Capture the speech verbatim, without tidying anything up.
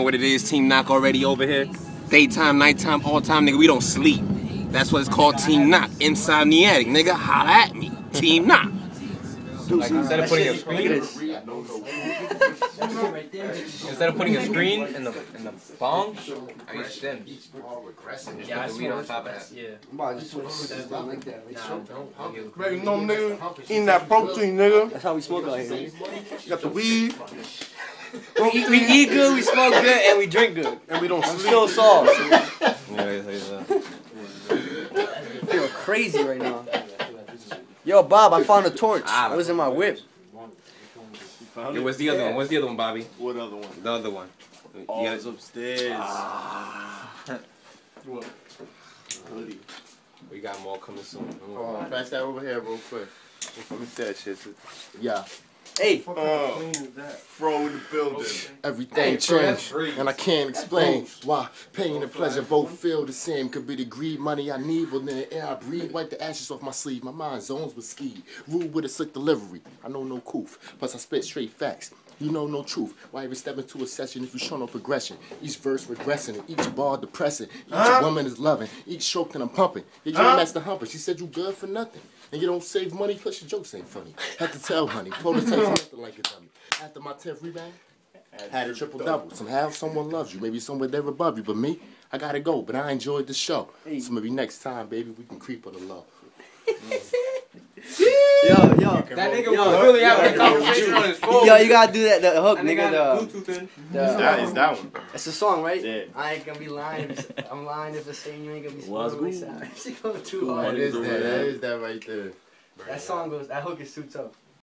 what it is, Team Noc already over here. Daytime, nighttime, all time, nigga, we don't sleep. That's what it's called, Team Noc. Insomniatic, nigga, holla at me. Team Noc. Like, instead of putting a screen, instead of putting a screen in the in the bong, I use stems. Yeah, I weed on top of that. Yeah. Ready, no nigga, eating that protein, nigga. That's how we smoke out here. You got the weed. We eat, we eat good, we smoke good, and we drink good. And we don't I'm sleep. still soft. Yeah, yeah, yeah. I feel crazy right now. Yo, Bob, I found a torch. Ah, It was in my whip. Yo, what's the other one? What's the other one, Bobby? What other one? The other one. Oh, Yeah. it's upstairs. Ah. What? Hoodie. We got more coming soon. Oh, pass that over here real quick. Let me see that shit. Yeah. Hey. Uh, Fro in the building. Everything changed, and I can't explain why pain and pleasure both feel the same. Could be the greed, money I need, but then the air I breathe. Wipe the ashes off my sleeve. My mind zones with ski. Rude with a slick delivery. I know no coof, plus I spit straight facts. You know no truth. Why even step into a session if you show no progression? Each verse regressing, and each bar depressing. Each huh? woman is loving, each stroke that I'm pumping. Yeah, you huh? That's the humper. She said you good for nothing. And you don't save money, plus your jokes ain't funny. Had to tell honey, prototype nothing like a dummy. After my tenth rebound, had a triple double. Somehow someone loves you, maybe somewhere they're above you. But me, I gotta go, but I enjoyed the show. So maybe next time, baby, we can creep on the low. Yo, yo, that nigga yo, was really having a conversation on his phone. Yo, you gotta do that, the hook, nigga. The, the, that is that one. It's a song, right? Yeah. I ain't gonna be lying. If I'm lying if it's saying you ain't gonna be What's smiling. She going too hard. That is that. That is that right there. That song goes. That hook is too tough.